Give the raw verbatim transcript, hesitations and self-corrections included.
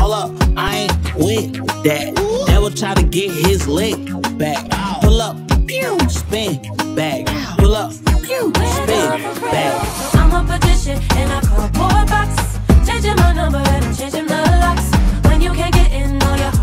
Hold up, I ain't with that. Devil try to get his leg back. Pull up, pew, spin back. Pull up, pew, spin back. I'm a magician and I call boy box. Changing my number and I'm changing the locks. When you can't get in, all your